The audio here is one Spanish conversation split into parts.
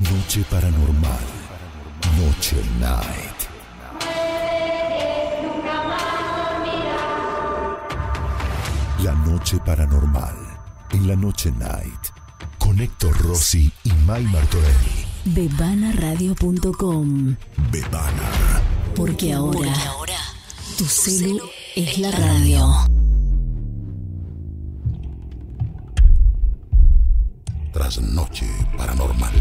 Noche paranormal. Noche Night. La noche paranormal. En la Noche Night. Con Héctor Rossi y May Martorell. Bebanaradio.com. Bebana. Porque ahora tu celu es la radio. Trasnoche paranormal.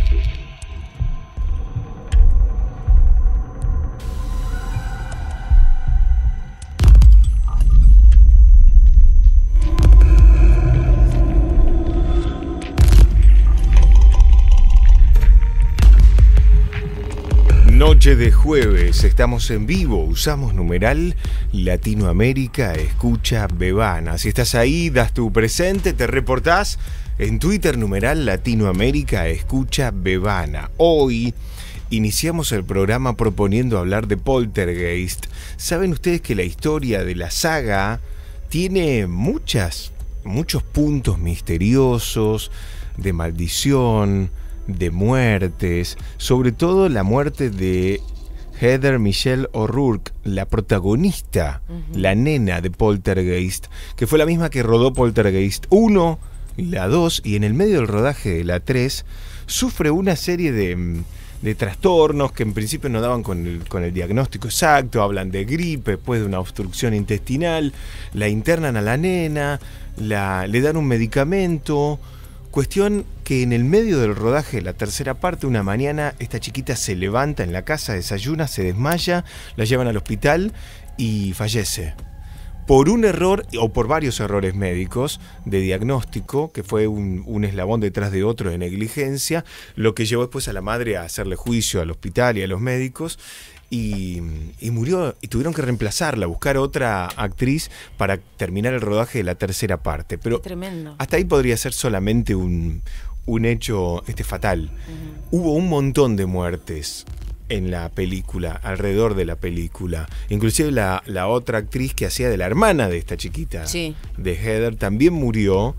Noche de jueves, estamos en vivo, usamos numeral Latinoamérica escucha Bebana. Si estás ahí, das tu presente, te reportás en Twitter numeral Latinoamérica escucha Bebana. Hoy iniciamos el programa proponiendo hablar de Poltergeist. Saben ustedes que la historia de la saga tiene muchos puntos misteriosos, de maldición, de muertes, sobre todo la muerte de Heather Michelle O'Rourke, la protagonista, la nena de Poltergeist, que fue la misma que rodó Poltergeist 1, la 2, y en el medio del rodaje de la 3 sufre una serie de trastornos que en principio no daban con el diagnóstico exacto. Hablan de gripe, después de una obstrucción intestinal, la internan a la nena, le dan un medicamento. Cuestión que en el medio del rodaje de la tercera parte, una mañana, esta chiquita se levanta en la casa, desayuna, se desmaya, la llevan al hospital y fallece. Por un error, o por varios errores médicos de diagnóstico, que fue un eslabón detrás de otro de negligencia, lo que llevó después a la madre a hacerle juicio al hospital y a los médicos. Y murió, y tuvieron que reemplazarla, buscar otra actriz para terminar el rodaje de la tercera parte. Pero tremendo. Hasta ahí podría ser solamente un hecho fatal. Hubo un montón de muertes en la película, alrededor de la película. Inclusive la otra actriz que hacía de la hermana de esta chiquita, sí, de Heather, también murió.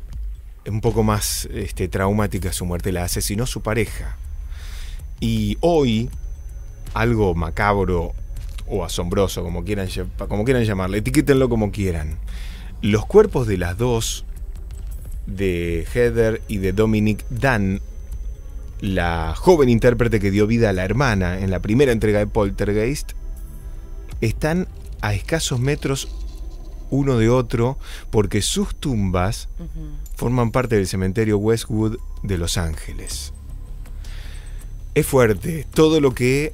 Un poco más traumática su muerte, la asesinó su pareja. Y hoy, algo macabro o asombroso, como quieran llamarle, etiquétenlo como quieran. Los cuerpos de las dos, de Heather y de Dominic Dunn, la joven intérprete que dio vida a la hermana en la primera entrega de Poltergeist, están a escasos metros uno de otro porque sus tumbas forman parte del cementerio Westwood de Los Ángeles. Es fuerte todo lo que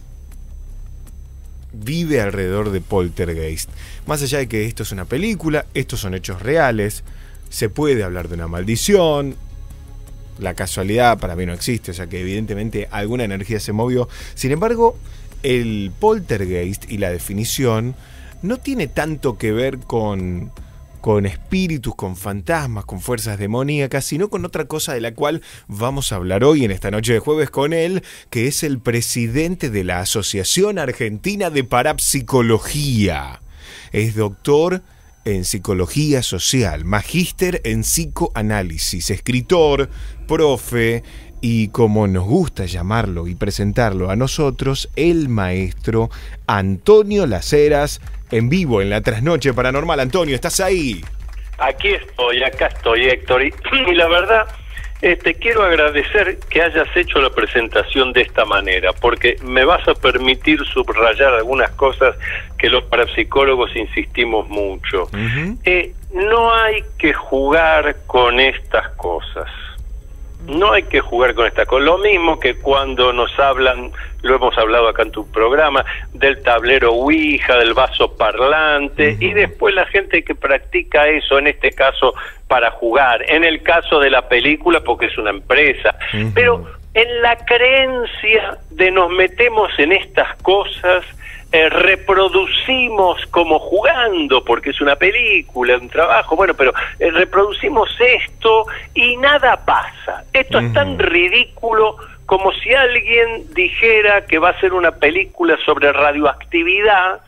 vive alrededor de Poltergeist. Más allá de que esto es una película, estos son hechos reales, se puede hablar de una maldición. La casualidad para mí no existe, o sea que evidentemente alguna energía se movió. Sin embargo, el Poltergeist y la definición no tiene tanto que ver con espíritus, con fantasmas, con fuerzas demoníacas, sino con otra cosa de la cual vamos a hablar hoy en esta noche de jueves con él, que es el presidente de la Asociación Argentina de Parapsicología. Es doctor en psicología social, magíster en psicoanálisis, escritor, profe y, como nos gusta llamarlo y presentarlo a nosotros, el maestro Antonio Las Heras, en vivo en la Trasnoche Paranormal. Antonio, ¿estás ahí? Aquí estoy, acá estoy, Héctor, y la verdad, quiero agradecer que hayas hecho la presentación de esta manera, porque me vas a permitir subrayar algunas cosas que los parapsicólogos insistimos mucho. No hay que jugar con estas cosas. No hay que jugar con esta cosa. Lo mismo que cuando nos hablan, lo hemos hablado acá en tu programa, del tablero Ouija, del vaso parlante, y después la gente que practica eso, en este caso para jugar, en el caso de la película porque es una empresa, pero en la creencia de nos metemos en estas cosas, reproducimos como jugando, porque es una película, un trabajo, bueno, pero reproducimos esto y nada pasa. Esto es tan ridículo como si alguien dijera que va a hacer una película sobre radioactividad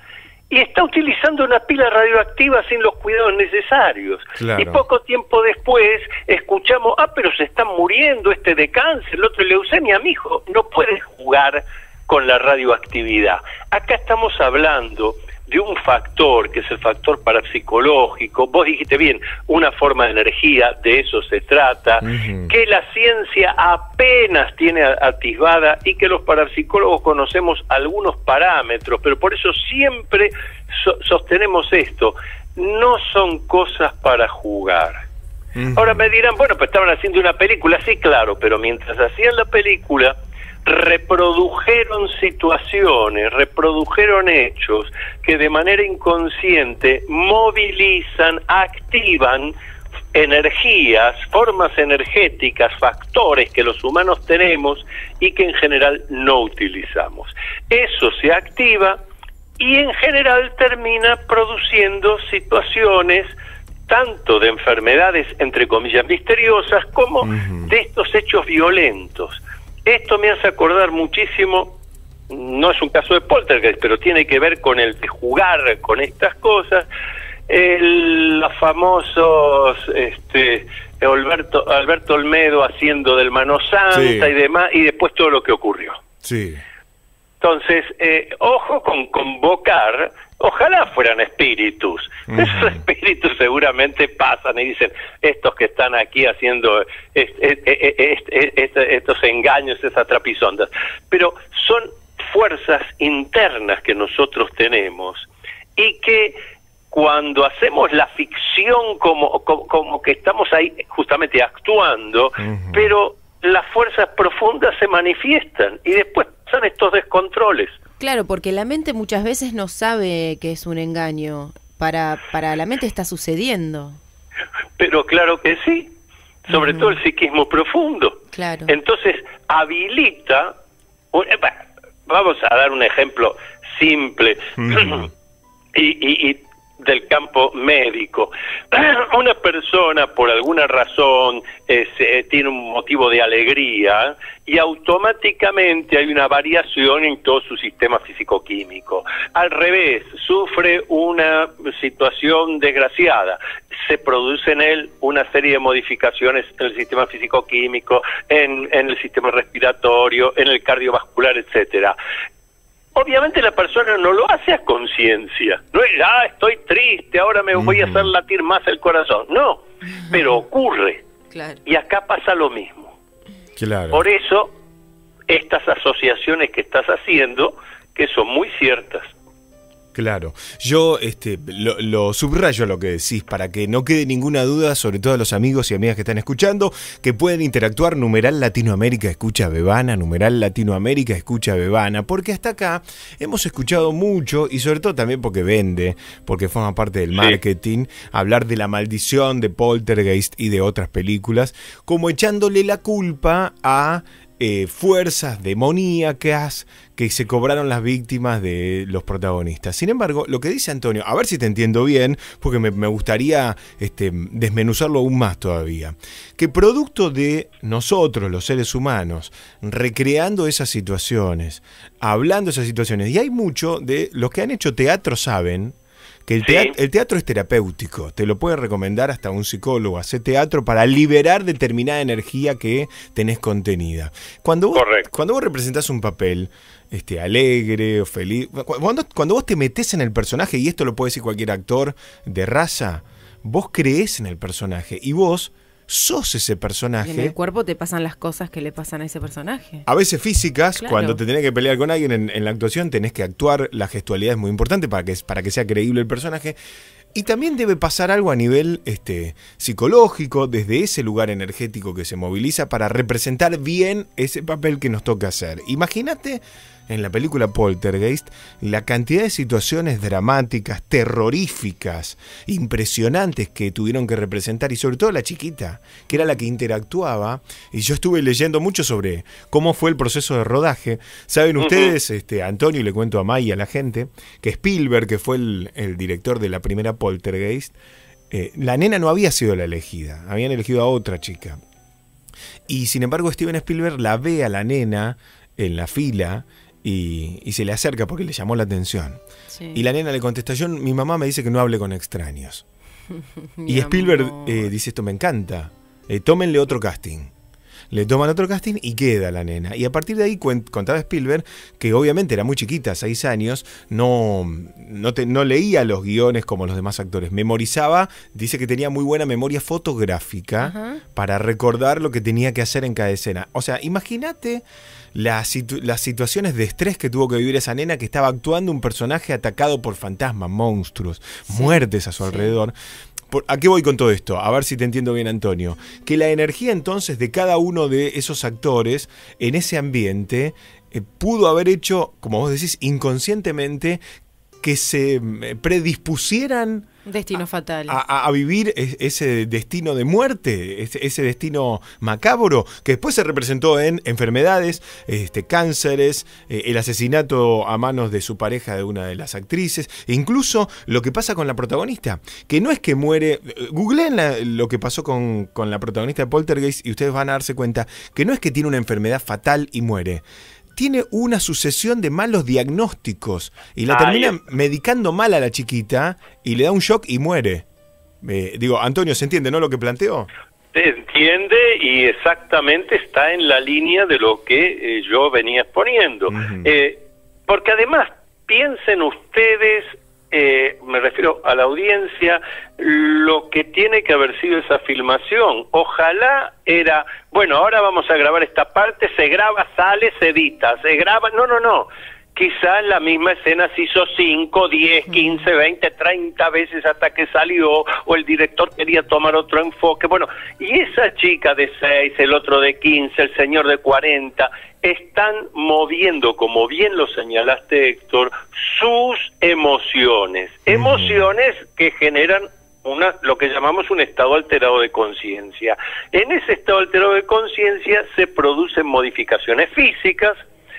y está utilizando una pila radioactiva sin los cuidados necesarios. Claro. Y poco tiempo después escuchamos, pero se está muriendo de cáncer, el otro de leucemia. Mijo, no puedes jugar con la radioactividad. Acá estamos hablando de un factor, que es el factor parapsicológico. Vos dijiste bien, una forma de energía, de eso se trata, que la ciencia apenas tiene atisbada y que los parapsicólogos conocemos algunos parámetros, pero por eso siempre sostenemos esto, no son cosas para jugar. Ahora me dirán, bueno, pues estaban haciendo una película, sí, claro, pero mientras hacían la película, reprodujeron situaciones, reprodujeron hechos que de manera inconsciente movilizan, activan energías, formas energéticas, factores que los humanos tenemos y que en general no utilizamos. Eso se activa y en general termina produciendo situaciones tanto de enfermedades, entre comillas, misteriosas, como de estos hechos violentos. Esto me hace acordar muchísimo, no es un caso de poltergeist, pero tiene que ver con el de jugar con estas cosas, los famosos Alberto Olmedo haciendo del Mano Santa y demás, y después todo lo que ocurrió. Sí. Entonces, ojo con convocar, ojalá fueran espíritus. Esos espíritus seguramente pasan y dicen, estos que están aquí haciendo estos engaños, esas trapisondas. Pero son fuerzas internas que nosotros tenemos y que cuando hacemos la ficción como que estamos ahí justamente actuando, pero las fuerzas profundas se manifiestan y después pasan estos descontroles. Claro, porque la mente muchas veces no sabe que es un engaño. Para la mente está sucediendo. Pero claro que sí, sobre todo el psiquismo profundo. Claro. Entonces habilita, vamos a dar un ejemplo simple y del campo médico. Una persona por alguna razón tiene un motivo de alegría y automáticamente hay una variación en todo su sistema físico-químico. Al revés, sufre una situación desgraciada, se produce en él una serie de modificaciones en el sistema físico-químico, en el sistema respiratorio, en el cardiovascular, etcétera. Obviamente la persona no lo hace a conciencia, no es, estoy triste, ahora me voy a hacer latir más el corazón, no, pero ocurre, y acá pasa lo mismo. Claro. Por eso, estas asociaciones que estás haciendo, que son muy ciertas. Claro, yo lo subrayo lo que decís para que no quede ninguna duda, sobre todo a los amigos y amigas que están escuchando, que pueden interactuar, numeral Latinoamérica escucha Bebana, numeral Latinoamérica escucha Bebana, porque hasta acá hemos escuchado mucho y sobre todo también porque vende, porque forma parte del marketing, hablar de la maldición de Poltergeist y de otras películas, como echándole la culpa a fuerzas demoníacas que se cobraron las víctimas de los protagonistas. Sin embargo, lo que dice Antonio, a ver si te entiendo bien, porque me gustaría desmenuzarlo aún más todavía, que producto de nosotros, los seres humanos, recreando esas situaciones, hablando de esas situaciones, y hay mucho de los que han hecho teatro saben que el teatro es terapéutico, te lo puede recomendar hasta un psicólogo, hacer teatro para liberar determinada energía que tenés contenida. Cuando vos representás un papel alegre o feliz, cuando vos te metés en el personaje, y esto lo puede decir cualquier actor de raza, vos creés en el personaje y vos sos ese personaje. Y en el cuerpo te pasan las cosas que le pasan a ese personaje. A veces físicas, claro. Cuando te tenés que pelear con alguien en la actuación, tenés que actuar, la gestualidad es muy importante para que sea creíble el personaje. Y también debe pasar algo a nivel psicológico, desde ese lugar energético que se moviliza para representar bien ese papel que nos toca hacer. Imagínate en la película Poltergeist la cantidad de situaciones dramáticas, terroríficas, impresionantes que tuvieron que representar, y sobre todo la chiquita, que era la que interactuaba. Y yo estuve leyendo mucho sobre cómo fue el proceso de rodaje. Saben ustedes, Antonio, y le cuento a May y a la gente, que Spielberg, que fue el director de la primera Poltergeist, la nena no había sido la elegida, habían elegido a otra chica. Y sin embargo Steven Spielberg la ve a la nena en la fila y se le acerca porque le llamó la atención. Sí. Y la nena le contesta, mi mamá me dice que no hable con extraños. Y Spielberg dice, esto me encanta, tómenle otro casting. Le toman otro casting y queda la nena. Y a partir de ahí contaba Spielberg que obviamente era muy chiquita, 6 años, no leía los guiones como los demás actores. Memorizaba, dice que tenía muy buena memoria fotográfica para recordar lo que tenía que hacer en cada escena. O sea, imagínate las situaciones de estrés que tuvo que vivir esa nena que estaba actuando un personaje atacado por fantasmas, monstruos, muertes a su alrededor. ¿A qué voy con todo esto? A ver si te entiendo bien, Antonio. Que la energía entonces de cada uno de esos actores en ese ambiente pudo haber hecho, como vos decís, inconscientemente que se predispusieran destino fatal a vivir ese destino de muerte, ese destino macabro, que después se representó en enfermedades, cánceres, el asesinato a manos de su pareja, de una de las actrices, e incluso lo que pasa con la protagonista, que no es que muere. Googleen lo que pasó con la protagonista de Poltergeist y ustedes van a darse cuenta que no es que tiene una enfermedad fatal y muere. Tiene una sucesión de malos diagnósticos y la termina medicando mal a la chiquita y le da un shock y muere. Antonio, ¿se entiende, no, lo que planteo? Se entiende y exactamente está en la línea de lo que yo venía exponiendo. Porque además, piensen ustedes, me refiero a la audiencia, lo que tiene que haber sido esa filmación. Ojalá era, bueno, ahora vamos a grabar esta parte, se graba, sale, se edita, se graba, no. Quizás la misma escena se hizo 5, 10, 15, 20, 30 veces hasta que salió, o el director quería tomar otro enfoque. Bueno, y esa chica de 6, el otro de 15, el señor de 40, están moviendo, como bien lo señalaste, Héctor, sus emociones. Emociones que generan lo que llamamos un estado alterado de conciencia. En ese estado alterado de conciencia se producen modificaciones físicas,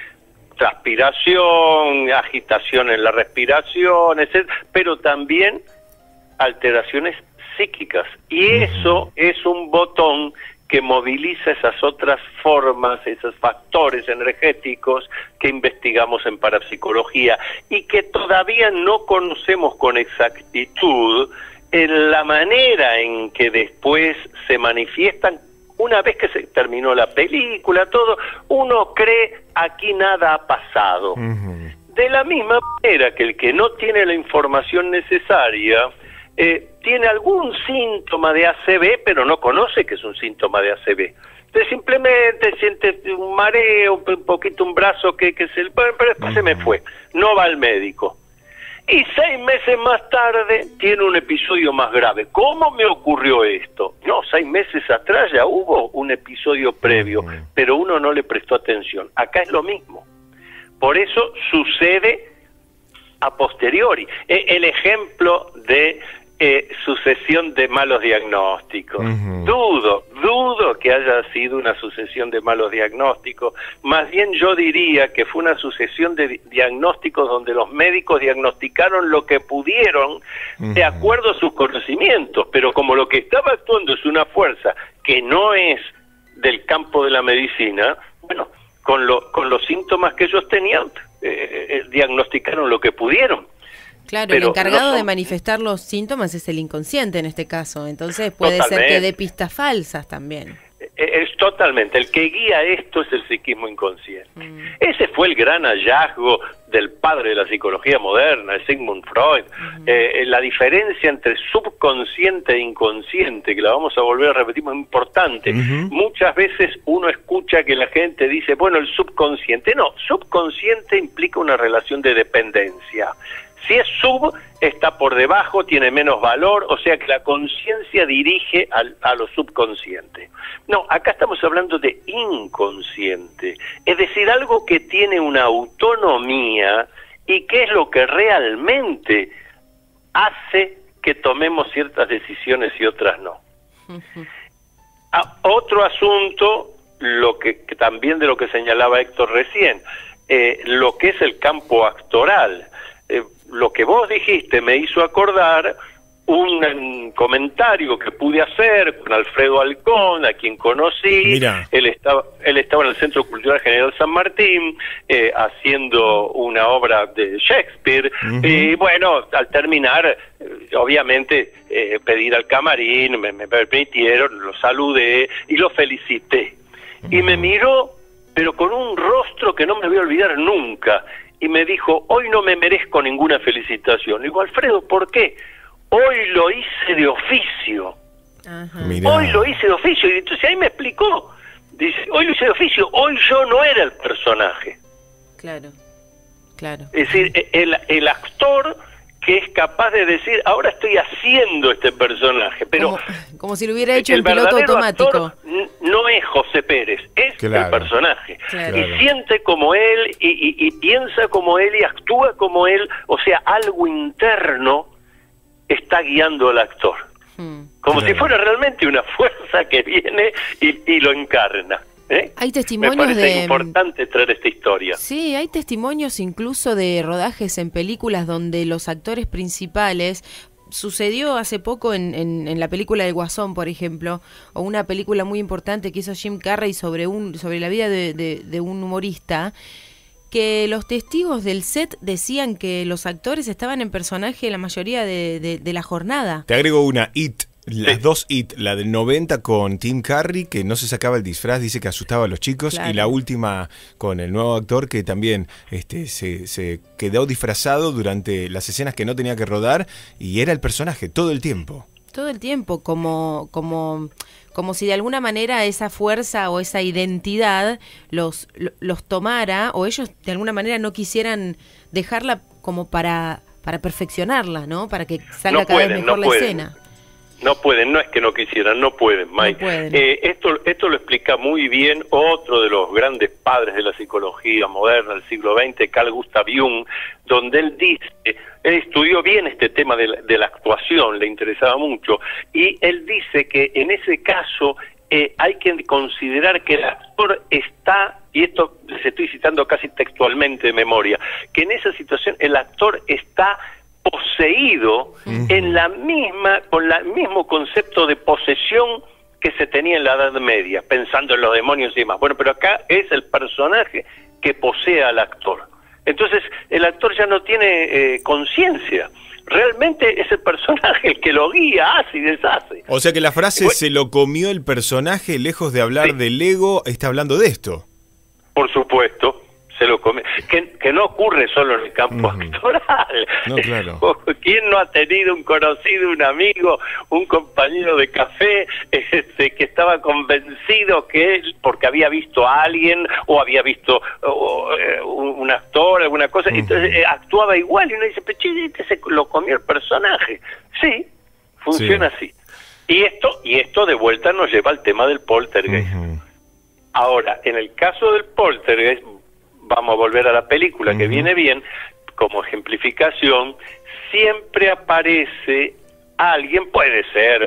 transpiración, agitación en la respiración, etc., pero también alteraciones psíquicas. Y eso es un botón que moviliza esas otras formas, esos factores energéticos que investigamos en parapsicología y que todavía no conocemos con exactitud en la manera en que después se manifiestan. Una vez que se terminó la película, todo, uno cree aquí nada ha pasado. De la misma manera que el que no tiene la información necesaria tiene algún síntoma de ACV, pero no conoce que es un síntoma de ACV. Entonces simplemente siente un mareo, un poquito un brazo que se... Pero después se me fue, no va al médico. Y 6 meses más tarde tiene un episodio más grave. ¿Cómo me ocurrió esto? No, 6 meses atrás ya hubo un episodio previo, pero uno no le prestó atención. Acá es lo mismo. Por eso sucede a posteriori. El ejemplo de sucesión de malos diagnósticos. Dudo que haya sido una sucesión de malos diagnósticos. Más bien yo diría que fue una sucesión de diagnósticos donde los médicos diagnosticaron lo que pudieron de acuerdo a sus conocimientos, pero como lo que estaba actuando es una fuerza que no es del campo de la medicina, bueno, con los síntomas que ellos tenían, diagnosticaron lo que pudieron. Claro, pero el encargado de manifestar los síntomas es el inconsciente en este caso, entonces puede ser que dé pistas falsas también. Es totalmente, el que guía esto es el psiquismo inconsciente. Ese fue el gran hallazgo del padre de la psicología moderna, Sigmund Freud. La diferencia entre subconsciente e inconsciente, que la vamos a volver a repetir, muy importante. Muchas veces uno escucha que la gente dice, bueno, el subconsciente. No, subconsciente implica una relación de dependencia. Si es sub, está por debajo, tiene menos valor, o sea que la conciencia dirige a lo subconsciente. No, acá estamos hablando de inconsciente, es decir, algo que tiene una autonomía y que es lo que realmente hace que tomemos ciertas decisiones y otras no. Otro asunto, que también de lo que señalaba Héctor recién, lo que es el campo actoral. Lo que vos dijiste me hizo acordar un comentario que pude hacer con Alfredo Alcón, a quien conocí. Mira. Él estaba en el Centro Cultural General San Martín haciendo una obra de Shakespeare. Y bueno, al terminar, obviamente pedir al camarín, me permitieron, lo saludé y lo felicité. Y me miró, pero con un rostro que no me voy a olvidar nunca, y me dijo: hoy no me merezco ninguna felicitación. Digo: Alfredo, ¿por qué? Hoy lo hice de oficio. Hoy lo hice de oficio. Y entonces ahí me explicó. Dice: hoy lo hice de oficio. Hoy yo no era el personaje. Claro. Es decir, el actor que es capaz de decir: ahora estoy haciendo este personaje. Pero como si lo hubiera hecho el piloto automático. No es José Pérez, es el personaje. Y siente como él, y piensa como él, y actúa como él. O sea, algo interno está guiando al actor, como si fuera realmente una fuerza que viene y lo encarna. Hay testimonios Me parece importante traer esta historia. Sí, hay testimonios incluso de rodajes en películas donde los actores principales... Sucedió hace poco en la película del Guasón, por ejemplo, o una película muy importante que hizo Jim Carrey sobre la vida de un humorista, que los testigos del set decían que los actores estaban en personaje la mayoría de la jornada. Te agrego una, las dos la del 90 con Tim Curry, que no se sacaba el disfraz, dice que asustaba a los chicos, y la última con el nuevo actor que también se quedó disfrazado durante las escenas que no tenía que rodar, y era el personaje todo el tiempo. Todo el tiempo, como si de alguna manera esa fuerza o esa identidad los tomara, o ellos de alguna manera no quisieran dejarla como para perfeccionarla, ¿no? Para que salga cada vez mejor la escena. No pueden, no es que no quisieran, no pueden, Mike. No pueden. Esto lo explica muy bien otro de los grandes padres de la psicología moderna del siglo XX, Carl Gustav Jung, donde él estudió bien este tema de la actuación, le interesaba mucho, y él dice que en ese caso hay que considerar que el actor está, y esto les estoy citando casi textualmente de memoria, que en esa situación el actor está poseído con el mismo concepto de posesión que se tenía en la Edad Media, pensando en los demonios y demás. Bueno, pero acá es el personaje que posee al actor. Entonces, el actor ya no tiene conciencia. Realmente es el personaje el que lo guía, hace y deshace. O sea que la frase se lo comió el personaje, lejos de hablar del ego, está hablando de esto. Por supuesto. Se lo come, que no ocurre solo en el campo actoral. No, claro. ¿Quién no ha tenido un conocido, un amigo, un compañero de café que estaba convencido que él, porque había visto a alguien o había visto un actor, alguna cosa, entonces actuaba igual y uno dice: pero se lo comió el personaje? Sí, funciona así. Y esto de vuelta nos lleva al tema del poltergeist. Ahora, en el caso del poltergeist, vamos a volver a la película, que viene bien, como ejemplificación, siempre aparece alguien, puede ser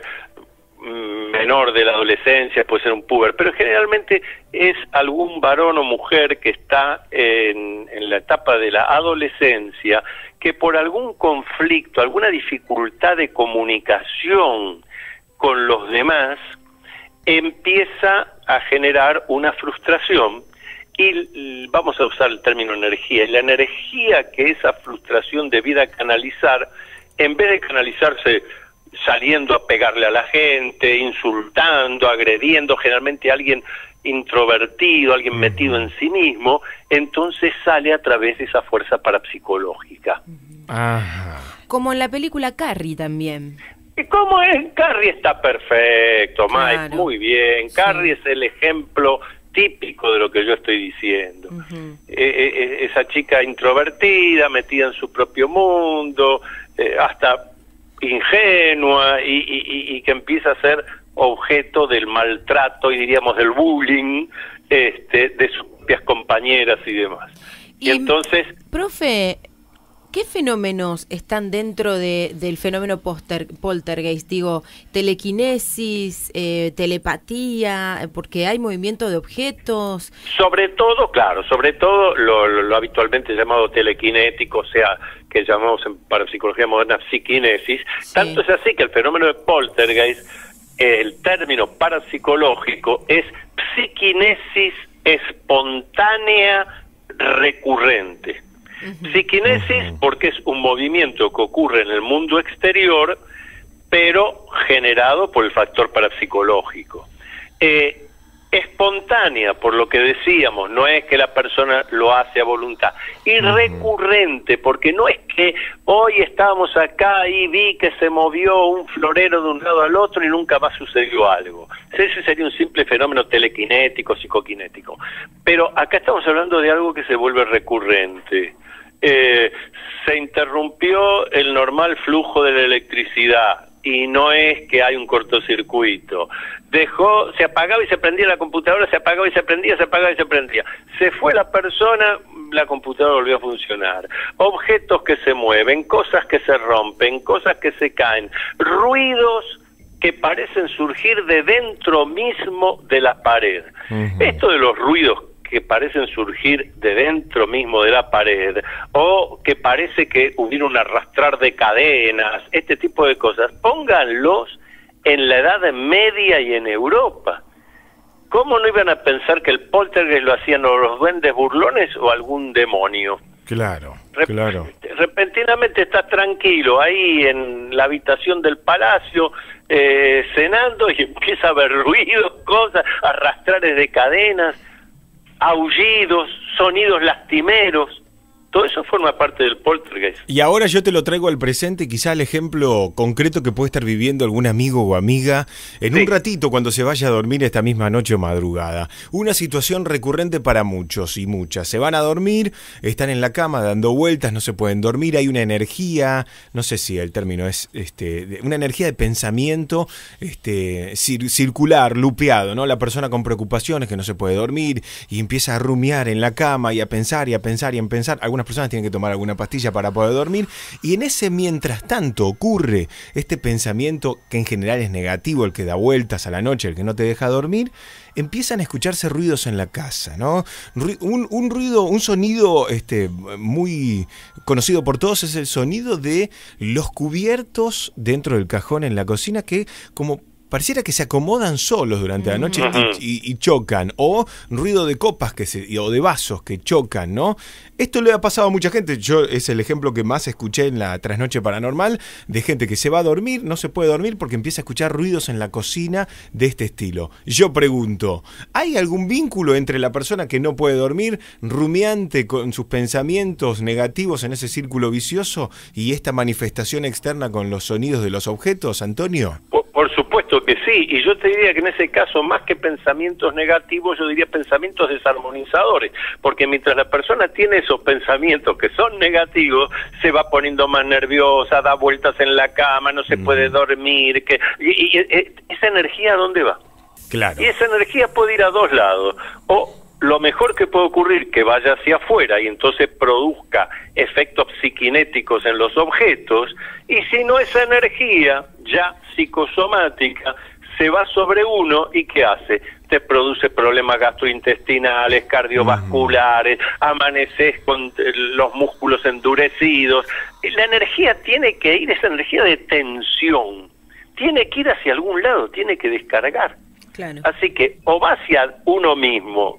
menor de la adolescencia, puede ser un puber, pero generalmente es algún varón o mujer que está en la etapa de la adolescencia, que por algún conflicto, alguna dificultad de comunicación con los demás, empieza a generar una frustración. Y vamos a usar el término energía, y la energía que esa frustración debiera canalizar, en vez de canalizarse saliendo a pegarle a la gente, insultando, agrediendo, generalmente a alguien introvertido, alguien metido en sí mismo, entonces sale a través de esa fuerza parapsicológica. Como en la película Carrie también. Y como en Carrie está perfecto, Mike, muy bien. Carrie es el ejemplo típico de lo que yo estoy diciendo. Esa chica introvertida, metida en su propio mundo, hasta ingenua, y que empieza a ser objeto del maltrato y diríamos del bullying de sus propias compañeras y demás. Y entonces, profe, ¿Qué fenómenos están dentro del fenómeno poltergeist? Digo, telequinesis, telepatía, porque hay movimiento de objetos. Sobre todo lo habitualmente llamado telequinético, o sea, que llamamos en parapsicología moderna psiquinesis. Sí. Tanto es así que el fenómeno de poltergeist, el término parapsicológico es psiquinesis espontánea recurrente. Psiquinesis porque es un movimiento que ocurre en el mundo exterior, pero generado por el factor parapsicológico. Espontánea, por lo que decíamos, no es que la persona lo hace a voluntad. Y recurrente, porque no es que hoy estábamos acá y vi que se movió un florero de un lado al otro y nunca más sucedió algo. Ese sería un simple fenómeno telequinético, psicoquinético. Pero acá estamos hablando de algo que se vuelve recurrente. Se interrumpió el normal flujo de la electricidad y no es que hay un cortocircuito. Se apagaba y se prendía la computadora, se apagaba y se prendía, se apagaba y se prendía. Se fue la persona, la computadora volvió a funcionar. Objetos que se mueven, cosas que se rompen, cosas que se caen, ruidos que parecen surgir de dentro mismo de la pared. Esto de los ruidos que parecen surgir de dentro mismo de la pared, o que parece que hubiera un arrastrar de cadenas, este tipo de cosas, pónganlos en la Edad Media y en Europa. ¿Cómo no iban a pensar que el poltergeist lo hacían o los duendes burlones o algún demonio? Claro. Repentinamente estás tranquilo ahí en la habitación del palacio, cenando, y empieza a haber ruidos, cosas, arrastrares de cadenas, aullidos, sonidos lastimeros. Todo eso forma parte del poltergeist. Y ahora yo te lo traigo al presente, quizá el ejemplo concreto que puede estar viviendo algún amigo o amiga en un ratito cuando se vaya a dormir esta misma noche o madrugada. Una situación recurrente para muchos y muchas. Se van a dormir, están en la cama dando vueltas, no se pueden dormir, hay una energía, no sé si el término es una energía de pensamiento circular, lupeado, ¿no? La persona con preocupaciones que no se puede dormir y empieza a rumiar en la cama y a pensar y a pensar y a pensar. Algunas personas tienen que tomar alguna pastilla para poder dormir, y en ese mientras tanto ocurre este pensamiento que en general es negativo, el que da vueltas a la noche, el que no te deja dormir. Empiezan a escucharse ruidos en la casa, ¿no? Un ruido, un sonido muy conocido por todos es el sonido de los cubiertos dentro del cajón en la cocina, que como pareciera que se acomodan solos durante la noche y chocan, o ruido de copas o de vasos que chocan, ¿no? Esto le ha pasado a mucha gente. Es el ejemplo que más escuché en la trasnoche paranormal, de gente que se va a dormir, no se puede dormir porque empieza a escuchar ruidos en la cocina de este estilo. Yo pregunto, ¿hay algún vínculo entre la persona que no puede dormir, rumiante con sus pensamientos negativos en ese círculo vicioso, y esta manifestación externa con los sonidos de los objetos, Antonio? Por supuesto que sí, y yo te diría que en ese caso, más que pensamientos negativos, yo diría pensamientos desarmonizadores, porque mientras la persona tiene esos pensamientos que son negativos, se va poniendo más nerviosa, da vueltas en la cama, no se puede dormir, y esa energía, ¿a dónde va? Claro. Y esa energía puede ir a dos lados, o lo mejor que puede ocurrir, que vaya hacia afuera y entonces produzca efectos psiquinéticos en los objetos, y si no, esa energía ya psicosomática se va sobre uno, y ¿qué hace? Te produce problemas gastrointestinales, cardiovasculares, amaneces con los músculos endurecidos. La energía tiene que ir, esa energía de tensión, tiene que ir hacia algún lado, tiene que descargar. Claro. Así que o va hacia uno mismo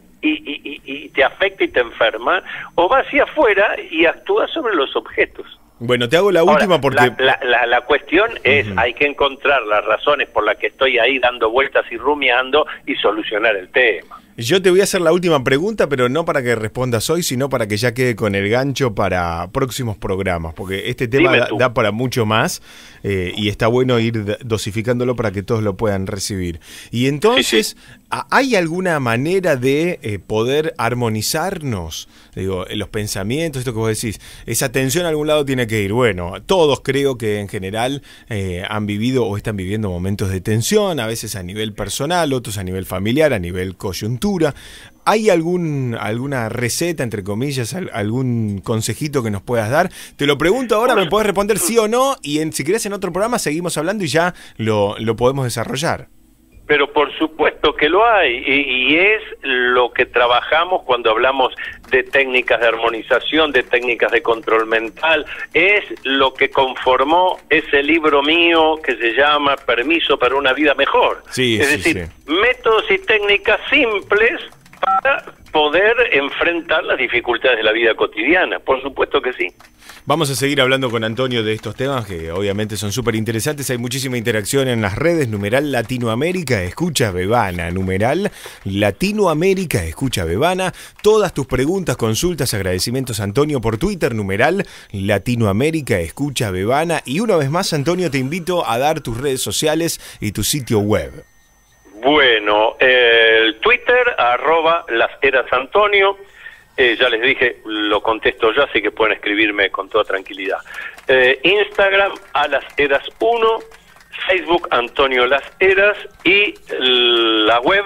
y te afecta y te enferma, o va hacia afuera y actúa sobre los objetos. Bueno, te hago la última porque... La cuestión es, hay que encontrar las razones por las que estoy ahí dando vueltas y rumiando y solucionar el tema. Yo te voy a hacer la última pregunta, pero no para que respondas hoy, sino para que ya quede con el gancho para próximos programas, porque este tema da para mucho más, y está bueno ir dosificándolo para que todos lo puedan recibir. Y entonces, ¿Hay alguna manera de poder armonizarnos? Digo, los pensamientos, esto que vos decís, esa tensión a algún lado tiene que ir. Bueno, todos creo que en general han vivido o están viviendo momentos de tensión, a veces a nivel personal, otros a nivel familiar, a nivel coyuntura. ¿Hay alguna receta, entre comillas, algún consejito que nos puedas dar? Te lo pregunto ahora, me podés responder sí o no, y si querés en otro programa seguimos hablando y ya lo podemos desarrollar. Pero por supuesto que lo hay, y es lo que trabajamos cuando hablamos de técnicas de armonización, de técnicas de control mental, es lo que conformó ese libro mío que se llama Permiso para una vida mejor. Sí, es decir, métodos y técnicas simples para poder enfrentar las dificultades de la vida cotidiana, por supuesto que sí. Vamos a seguir hablando con Antonio de estos temas que obviamente son súper interesantes. Hay muchísima interacción en las redes. Numeral Latinoamérica Escucha Bebana. Numeral Latinoamérica Escucha Bebana. Todas tus preguntas, consultas, agradecimientos, Antonio, por Twitter. Numeral Latinoamérica Escucha Bebana. Y una vez más, Antonio, te invito a dar tus redes sociales y tu sitio web. Bueno, el Twitter, @LasHerasAntonio. Ya les dije, lo contesto yo, así que pueden escribirme con toda tranquilidad. Instagram, @LasHeras1, Facebook, Antonio Las Heras, y la web,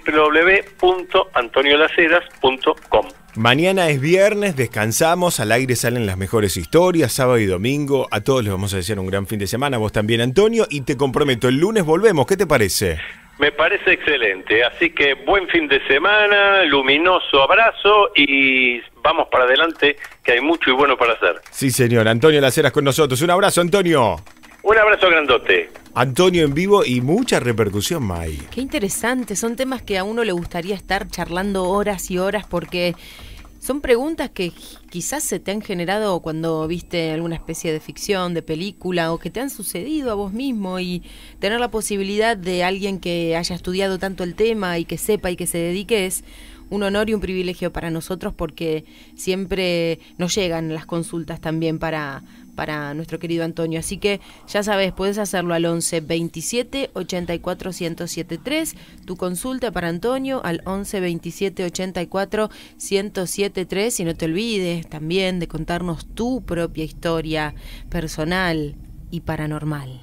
www.antoniolaseras.com. Mañana es viernes, descansamos, al aire salen las mejores historias, sábado y domingo. A todos les vamos a desear un gran fin de semana, vos también, Antonio, y te comprometo, el lunes volvemos, ¿qué te parece? Me parece excelente, así que buen fin de semana, luminoso abrazo y vamos para adelante, que hay mucho y bueno para hacer. Sí, señor, Antonio Las Heras con nosotros. Un abrazo, Antonio. Un abrazo grandote. Antonio en vivo y mucha repercusión, May. Qué interesante, son temas que a uno le gustaría estar charlando horas y horas porque son preguntas que quizás se te han generado cuando viste alguna especie de ficción, de película, o que te han sucedido a vos mismo, y tener la posibilidad de alguien que haya estudiado tanto el tema y que sepa y que se dedique es un honor y un privilegio para nosotros, porque siempre nos llegan las consultas también para nuestro querido Antonio. Así que ya sabes, puedes hacerlo al 11 27 84 1073, tu consulta para Antonio al 11 27 84 1073, y no te olvides también de contarnos tu propia historia personal y paranormal.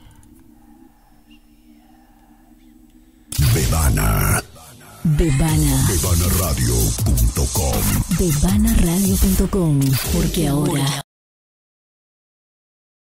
Bebana. Bebana. Bebanaradio.com. Bebanaradio.com. Porque ahora